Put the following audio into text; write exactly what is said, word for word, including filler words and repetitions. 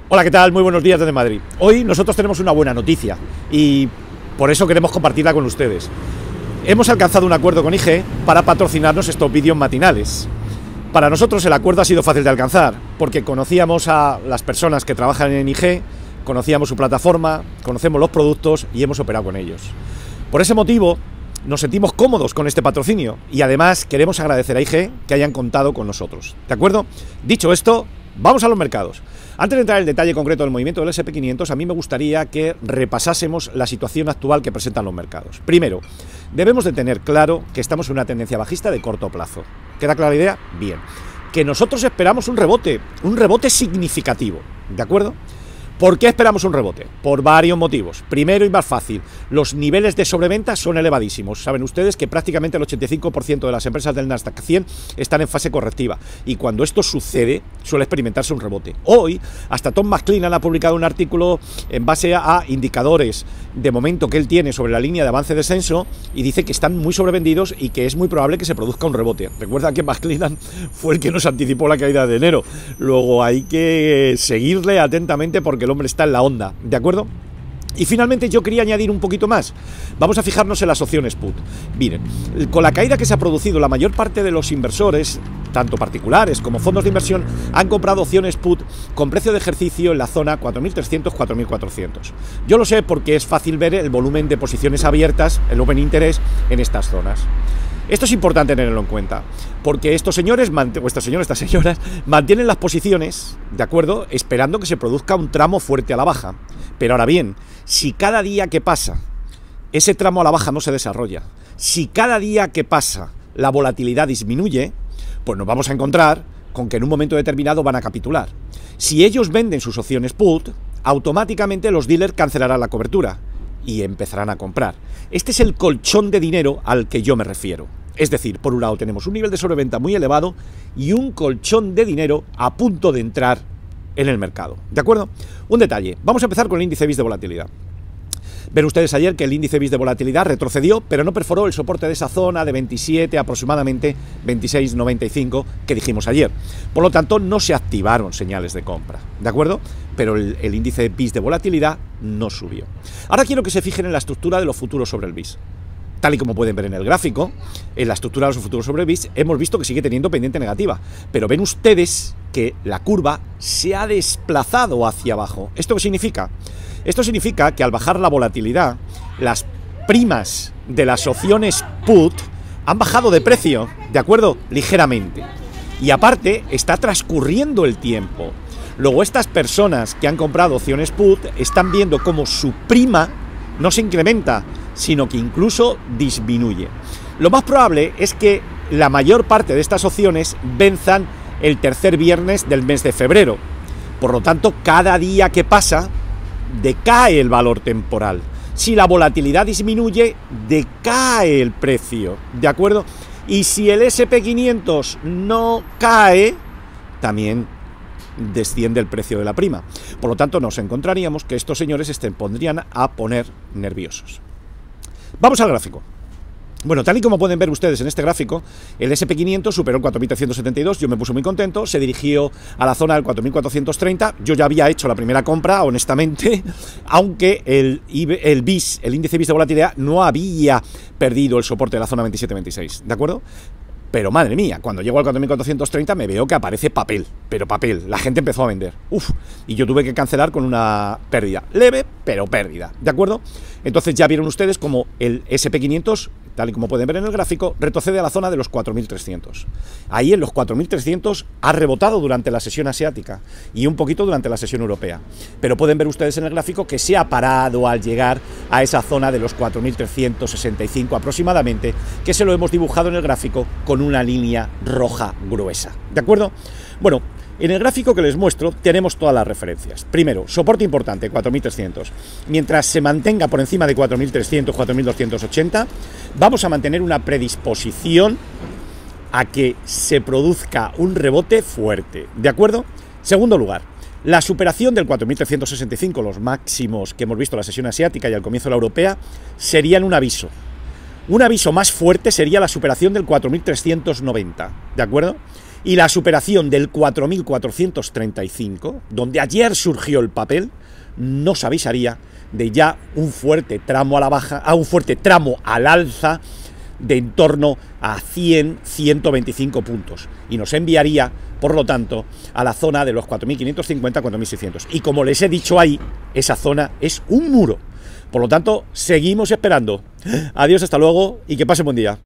Hola, ¿qué tal? Muy buenos días desde Madrid. Hoy nosotros tenemos una buena noticia y por eso queremos compartirla con ustedes. Hemos alcanzado un acuerdo con I G para patrocinarnos estos vídeos matinales. Para nosotros el acuerdo ha sido fácil de alcanzar porque conocíamos a las personas que trabajan en I G, conocíamos su plataforma, conocemos los productos y hemos operado con ellos. Por ese motivo nos sentimos cómodos con este patrocinio y además queremos agradecer a I G que hayan contado con nosotros. ¿De acuerdo? Dicho esto, vamos a los mercados. Antes de entrar en el detalle concreto del movimiento del ese and pe quinientos, a mí me gustaría que repasásemos la situación actual que presentan los mercados. Primero, debemos de tener claro que estamos en una tendencia bajista de corto plazo. ¿Queda clara la idea? Bien. Que nosotros esperamos un rebote, un rebote significativo, ¿de acuerdo? ¿Por qué esperamos un rebote? Por varios motivos. Primero y más fácil, los niveles de sobreventa son elevadísimos. Saben ustedes que prácticamente el ochenta y cinco por ciento de las empresas del Nasdaq cien están en fase correctiva y cuando esto sucede suele experimentarse un rebote. Hoy, hasta Tom McClinnan ha publicado un artículo en base a indicadores de momento que él tiene sobre la línea de avance-descenso y dice que están muy sobrevendidos y que es muy probable que se produzca un rebote. Recuerda que McClinnan fue el que nos anticipó la caída de enero. Luego hay que seguirle atentamente porque el hombre está en la onda, ¿de acuerdo? Y finalmente yo quería añadir un poquito más. Vamos a fijarnos en las opciones put. Miren, con la caída que se ha producido, la mayor parte de los inversores, tanto particulares como fondos de inversión, han comprado opciones put con precio de ejercicio en la zona cuatro mil trescientos a cuatro mil cuatrocientos. Yo lo sé porque es fácil ver el volumen de posiciones abiertas, el open interest, en estas zonas. Esto es importante tenerlo en cuenta, porque estos señores, o estos señores, estas señoras, mantienen las posiciones, ¿de acuerdo?, esperando que se produzca un tramo fuerte a la baja. Pero ahora bien, si cada día que pasa ese tramo a la baja no se desarrolla, si cada día que pasa la volatilidad disminuye, pues nos vamos a encontrar con que en un momento determinado van a capitular. Si ellos venden sus opciones put, automáticamente los dealers cancelarán la cobertura y empezarán a comprar. Este es el colchón de dinero al que yo me refiero. Es decir, por un lado tenemos un nivel de sobreventa muy elevado y un colchón de dinero a punto de entrar en el mercado. ¿De acuerdo? Un detalle. Vamos a empezar con el índice V I X de volatilidad. Ven ustedes ayer que el índice V I X de volatilidad retrocedió, pero no perforó el soporte de esa zona de veintisiete, aproximadamente veintiséis noventa y cinco que dijimos ayer. Por lo tanto, no se activaron señales de compra, ¿de acuerdo? Pero el, el índice V I X de volatilidad no subió. Ahora quiero que se fijen en la estructura de los futuros sobre el V I X. Tal y como pueden ver en el gráfico, en la estructura de los futuros sobre el V I X, hemos visto que sigue teniendo pendiente negativa. Pero ven ustedes que la curva se ha desplazado hacia abajo. ¿Esto qué significa? Esto significa que al bajar la volatilidad, las primas de las opciones put han bajado de precio, ¿de acuerdo? Ligeramente. Y aparte, está transcurriendo el tiempo. Luego, estas personas que han comprado opciones put están viendo cómo su prima no se incrementa, sino que incluso disminuye. Lo más probable es que la mayor parte de estas opciones venzan el tercer viernes del mes de febrero. Por lo tanto, cada día que pasa, decae el valor temporal. Si la volatilidad disminuye, decae el precio, ¿de acuerdo? Y si el ese and pe quinientos no cae, también desciende el precio de la prima. Por lo tanto, nos encontraríamos que estos señores se pondrían a poner nerviosos. Vamos al gráfico. Bueno, tal y como pueden ver ustedes en este gráfico, el ese and pe quinientos superó el cuatro mil trescientos setenta y dos, yo me puse muy contento, se dirigió a la zona del cuatro mil cuatrocientos treinta, yo ya había hecho la primera compra, honestamente, aunque el, el V I X, el índice V I X de volatilidad, no había perdido el soporte de la zona veintisiete veintiséis, ¿de acuerdo? Pero madre mía, cuando llego al cuatro mil cuatrocientos treinta me veo que aparece papel, pero papel, la gente empezó a vender, uf, y yo tuve que cancelar con una pérdida, leve, pero pérdida, ¿de acuerdo? Entonces ya vieron ustedes como el ese and pe quinientos, tal y como pueden ver en el gráfico, retrocede a la zona de los cuatro mil trescientos. Ahí en los cuatro mil trescientos ha rebotado durante la sesión asiática y un poquito durante la sesión europea. Pero pueden ver ustedes en el gráfico que se ha parado al llegar a esa zona de los cuatro mil trescientos sesenta y cinco aproximadamente, que se lo hemos dibujado en el gráfico con una línea roja gruesa. ¿De acuerdo? Bueno, en el gráfico que les muestro tenemos todas las referencias. Primero, soporte importante, cuatro mil trescientos. Mientras se mantenga por encima de cuatro mil trescientos, cuatro mil doscientos ochenta, vamos a mantener una predisposición a que se produzca un rebote fuerte. ¿De acuerdo? Segundo lugar, la superación del cuatro mil trescientos sesenta y cinco, los máximos que hemos visto en la sesión asiática y al comienzo de la europea, serían un aviso. Un aviso más fuerte sería la superación del cuatro mil trescientos noventa. ¿De acuerdo? Y la superación del cuatro mil cuatrocientos treinta y cinco, donde ayer surgió el papel, nos avisaría de ya un fuerte tramo a la baja, a un fuerte tramo al alza de en torno a cien a ciento veinticinco puntos, y nos enviaría, por lo tanto, a la zona de los cuatro mil quinientos cincuenta a cuatro mil seiscientos. Y como les he dicho ahí, esa zona es un muro. Por lo tanto, seguimos esperando. Adiós, hasta luego y que pasen buen día.